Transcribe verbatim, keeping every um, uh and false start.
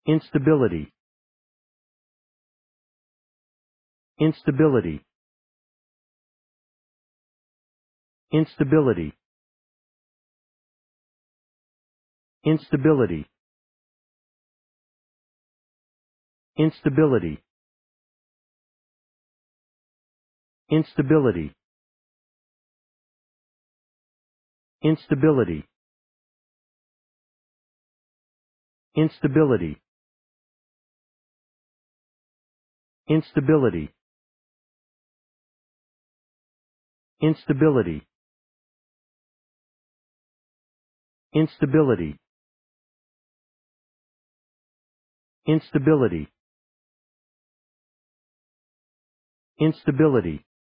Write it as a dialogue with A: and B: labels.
A: instability, instability, instability, instability, instability, instability, instability, instability, instability, instability, instability, instability, instability,